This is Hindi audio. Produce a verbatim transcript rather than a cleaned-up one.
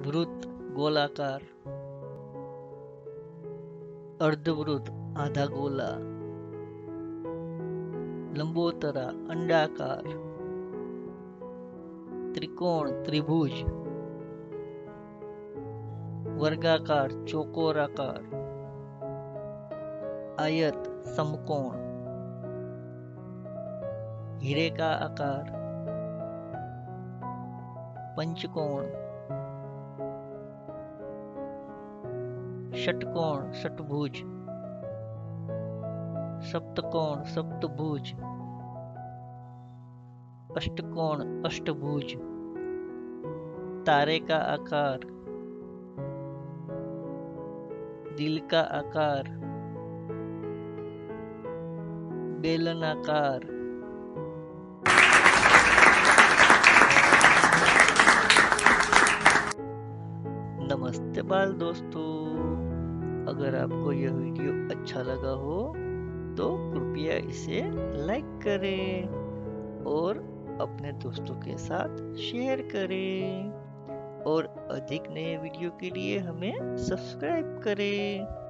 वृत्त गोलाकार, अर्धवृत्त आधा गोला, लंबोतरा अंडाकार, त्रिकोण त्रिभुज, वर्गाकार चौकोराकार, आयत समकोण, हीरे का आकार, पंचकोण, षटकोण षटभुज, सप्तकोण सप्तभुज, अष्टकोण अष्टभुज, तारे का आकार, दिल का आकार, बेलनाकार। नमस्ते बाल दोस्तों, अगर आपको यह वीडियो अच्छा लगा हो तो कृपया इसे लाइक करें और अपने दोस्तों के साथ शेयर करें और अधिक नए वीडियो के लिए हमें सब्सक्राइब करें।